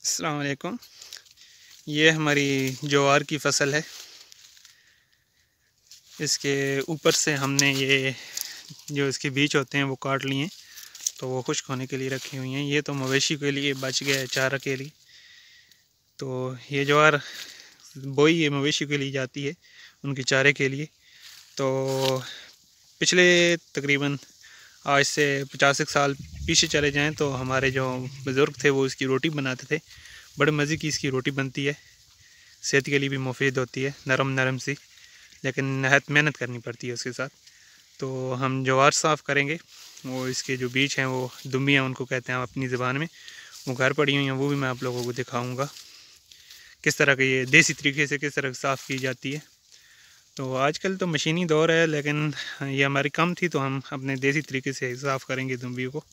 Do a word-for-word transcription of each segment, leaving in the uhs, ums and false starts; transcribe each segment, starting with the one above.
अस्सलाम वालेकुम। ये हमारी ज्वार की फसल है। इसके ऊपर से हमने ये जो इसके बीज होते हैं वो काट लिए हैं, तो वो खुश्क होने के लिए रखी हुई हैं। ये तो मवेशी के लिए बच गया है, चारा के लिए। तो ये ज्वार बोई ये मवेशी के लिए जाती है, उनके चारे के लिए। तो पिछले तकरीबन आज से पचास एक साल पीछे चले जाएं तो हमारे जो बुज़ुर्ग थे वो इसकी रोटी बनाते थे। बड़े मज़े की इसकी रोटी बनती है, सेहत के लिए भी मुफीद होती है, नरम नरम सी, लेकिन नहायत मेहनत करनी पड़ती है उसके साथ। तो हम ज्वार साफ़ करेंगे। वो इसके जो बीज हैं वो दुम्बियाँ उनको कहते हैं अपनी ज़बान में, वो घर पड़ी हुई हैं, वो भी मैं आप लोगों को दिखाऊंगा किस तरह के ये देसी तरीके से किस तरह साफ़ की जाती है। तो आजकल तो मशीनी दौर है, लेकिन ये हमारी कम थी तो हम अपने देसी तरीके से साफ़ करेंगे दुम्बियों को।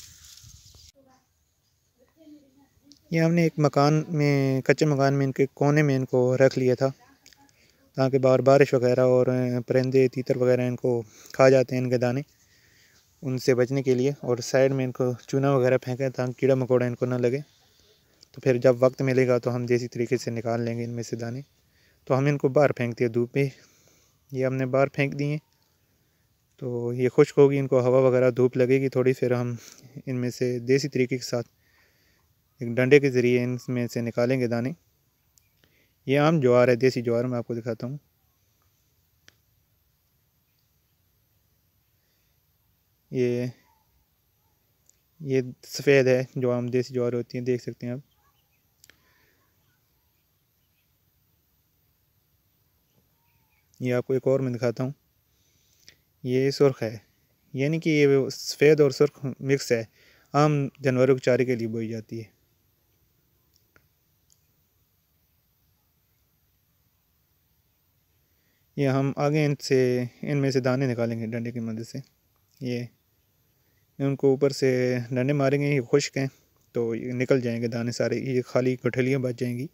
ये हमने एक मकान में, कच्चे मकान में, इनके कोने में इनको रख लिया था ताकि बार बारिश वगैरह और परिंदे तीतर वगैरह इनको खा जाते हैं, इनके दाने, उनसे बचने के लिए। और साइड में इनको चूना वगैरह फेंकें ताकि कीड़ा मकोड़ा इनको ना लगे। तो फिर जब वक्त मिलेगा तो हम देसी तरीके से निकाल लेंगे इनमें से दाने। तो हम इनको बाहर फेंक दिए धूप पे, ये हमने बाहर फेंक दिए। तो ये खुश्क होगी, इनको हवा वगैरह धूप लगेगी थोड़ी, फिर हम इनमें से देसी तरीके के साथ एक डंडे के ज़रिए इनमें से निकालेंगे दाने। ये आम ज्वार है, देसी ज्वार, मैं आपको दिखाता हूँ। ये ये सफ़ेद है, जो आम देसी ज्वार होती है, देख सकते हैं आप। ये आपको एक और मैं दिखाता हूँ, ये सुर्ख है, यानी कि ये सफ़ेद और सुर्ख मिक्स है, आम जानवरों के चारे के लिए बोई जाती है। ये हम आगे इनसे इनमें से दाने निकालेंगे डंडे की मदद से। ये उनको ऊपर से डंडे मारेंगे, ये खुश्क हैं तो ये निकल जाएंगे दाने सारे, ये खाली गुठलियाँ बच जाएंगी।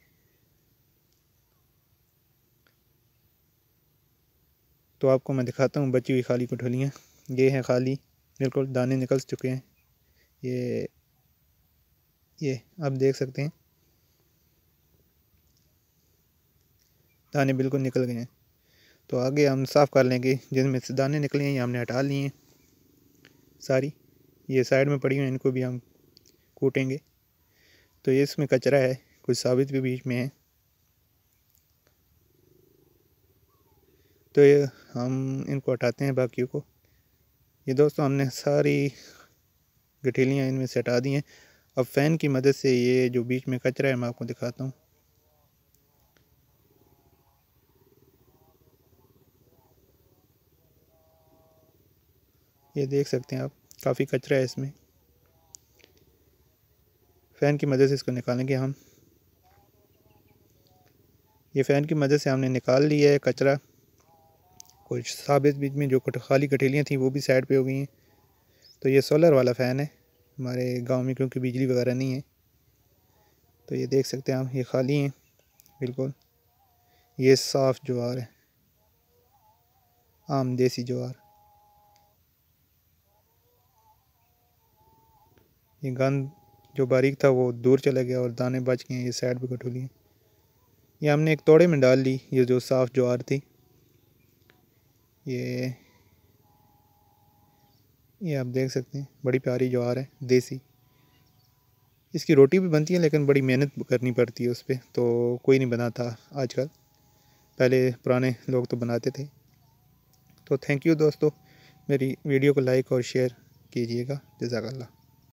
तो आपको मैं दिखाता हूँ बची हुई खाली गुठलियाँ। ये हैं खाली, बिल्कुल दाने निकल चुके हैं। ये ये आप देख सकते हैं दाने बिल्कुल निकल गए हैं। तो आगे हम साफ़ कर लेंगे, जिनमें से दाने निकले हैं ये हमने हटा लिए हैं सारी। ये साइड में पड़ी हुई हैं, इनको भी हम कूटेंगे। तो ये इसमें कचरा है, कुछ साबित भी बीच में है। तो ये हम इनको हटाते हैं बाकियों को। ये दोस्तों हमने सारी गठेलियाँ इनमें से हटा दी हैं। अब फ़ैन की मदद से ये जो बीच में कचरा है मैं आपको दिखाता हूँ। ये देख सकते हैं आप, काफ़ी कचरा है इसमें। फ़ैन की मदद से इसको निकालेंगे हम। ये फ़ैन की मदद से हमने निकाल लिया है कचरा। कुछ साबित बीच में जो खाली कटेलियाँ थी वो भी साइड पे हो गई हैं। तो ये सोलर वाला फ़ैन है हमारे गांव में, क्योंकि बिजली वगैरह नहीं है। तो ये देख सकते हैं आप, ये खाली हैं बिल्कुल। ये साफ़ ज्वार है, आम देसी ज्वार। ये गंद जो बारीक था वो दूर चला गया और दाने बच गए हैं, ये साइड पे कटोली हैं। ये हमने एक तोड़े में डाल ली, ये जो साफ़ ज्वार थी। ये ये आप देख सकते हैं, बड़ी प्यारी ज्वार है देसी। इसकी रोटी भी बनती है, लेकिन बड़ी मेहनत करनी पड़ती है उस पर, तो कोई नहीं बनाता आजकल, पहले पुराने लोग तो बनाते थे। तो थैंक यू दोस्तों, मेरी वीडियो को लाइक और शेयर कीजिएगा। जज़ाकल्लाह।